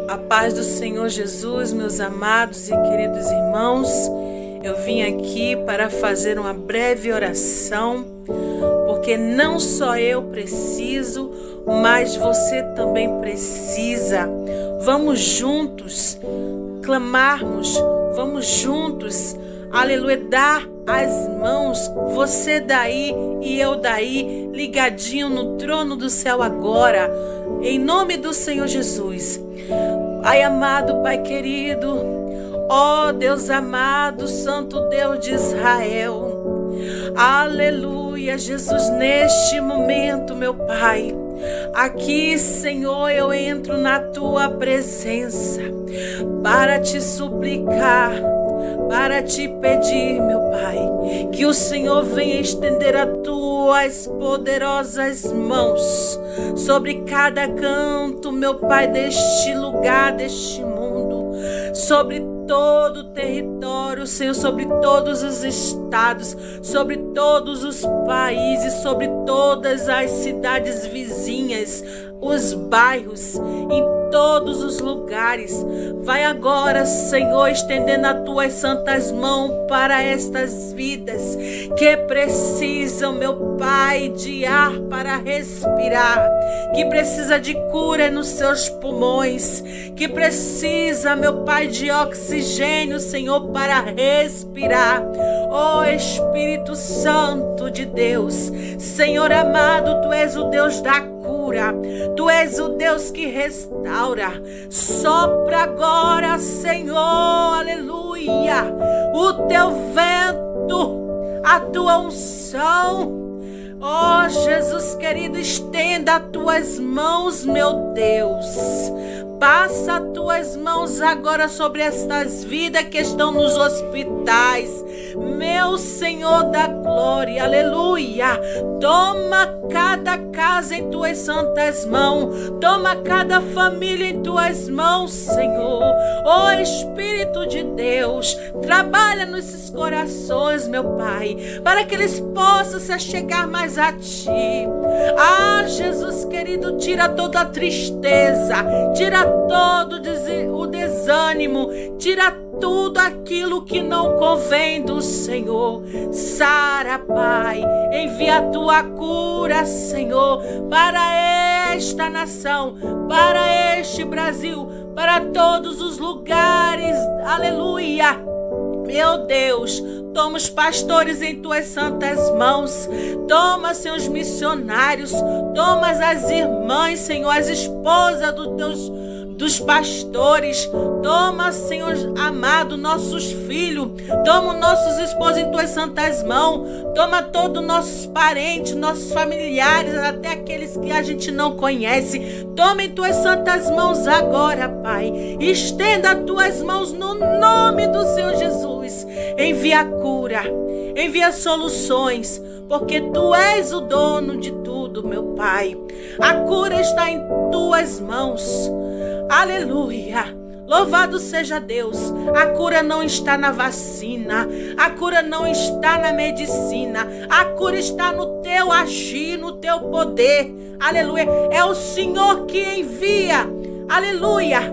A paz do Senhor Jesus, meus amados e queridos irmãos, eu vim aqui para fazer uma breve oração, porque não só eu preciso, mas você também precisa. Vamos juntos clamarmos, vamos juntos, aleluia, dar as mãos, você daí e eu daí, ligadinho no trono do céu agora, em nome do Senhor Jesus. Pai amado, Pai querido, ó Deus amado, Santo Deus de Israel, aleluia, Jesus, neste momento, meu Pai, aqui, Senhor, eu entro na Tua presença para te suplicar, para te pedir, meu Pai, que o Senhor venha estender as Tuas poderosas mãos sobre cada canto, meu Pai, deste lugar, deste mundo, sobre todo o território, Senhor, sobre todos os estados, sobre todos os países, sobre todas as cidades vizinhas, os bairros, em todos os lugares. Vai agora, Senhor, estendendo as Tuas santas mãos para estas vidas que precisam, meu Pai, de ar para respirar, que precisa de cura nos seus pulmões, que precisa, meu Pai, de oxigênio, Senhor, para respirar. Ó Espírito Santo de Deus, Senhor amado, Tu és o Deus da cura, Tu és o Deus que restaura. Sopra agora, Senhor, aleluia, o Teu vento, a Tua unção. Ó Jesus querido, estenda as Tuas mãos, meu Deus. Passa as Tuas mãos agora sobre estas vidas que estão nos hospitais, meu Senhor da glória, aleluia. Toma cada casa em Tuas santas mãos, toma cada família em Tuas mãos, Senhor. Ó Espírito de Deus, trabalha nesses corações, meu Pai, para que eles possam se achegar mais a Ti. Ah, Jesus querido, tira toda a tristeza, tira todo o desânimo, tira tudo aquilo que não convém do Senhor. Sara, Pai, envia a Tua cura, Senhor, para esta nação, para este Brasil, para todos os lugares, aleluia. Meu Deus, toma os pastores em Tuas santas mãos, toma, Senhor, os missionários, toma as irmãs, Senhor, as esposas dos pastores, toma, Senhor amado, nossos filhos, toma nossos esposos em Tuas santas mãos, toma todos nossos parentes, nossos familiares, até aqueles que a gente não conhece, toma em Tuas santas mãos agora, Pai, estenda as Tuas mãos no nome do Senhor Jesus, envia cura, envia soluções, porque Tu és o dono de tudo, meu Pai, a cura está em Tuas mãos. Aleluia, louvado seja Deus. A cura não está na vacina, a cura não está na medicina, a cura está no Teu agir, no Teu poder, aleluia, é o Senhor que envia, aleluia.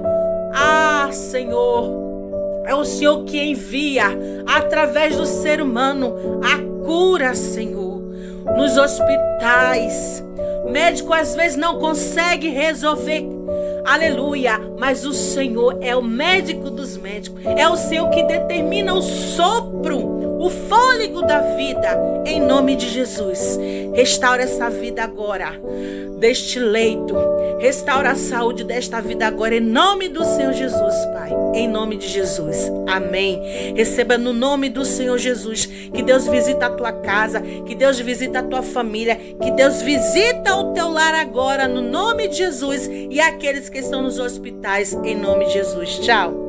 Ah, Senhor, é o Senhor que envia através do ser humano a cura, Senhor, nos hospitais. O médico às vezes não consegue resolver, aleluia, mas o Senhor é o médico dos médicos, é o Senhor que determina o sopro, o fôlego da vida, em nome de Jesus. Restaura essa vida agora, deste leito, restaura a saúde desta vida agora, em nome do Senhor Jesus, Pai, em nome de Jesus, amém. Receba no nome do Senhor Jesus, que Deus visita a tua casa, que Deus visita a tua família, que Deus visita o teu lar agora, no nome de Jesus, e aqueles que estão nos hospitais, em nome de Jesus. Tchau.